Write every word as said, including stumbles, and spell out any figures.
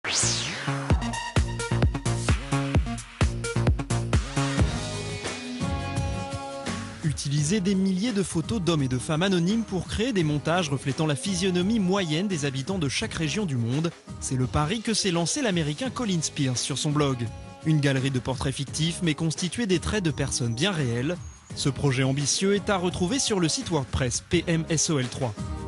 Utiliser des milliers de photos d'hommes et de femmes anonymes pour créer des montages reflétant la physionomie moyenne des habitants de chaque région du monde, c'est le pari que s'est lancé l'américain Colin Spears sur son blog. Une galerie de portraits fictifs mais constituée des traits de personnes bien réelles. Ce projet ambitieux est à retrouver sur le site WordPress P M S O L trois.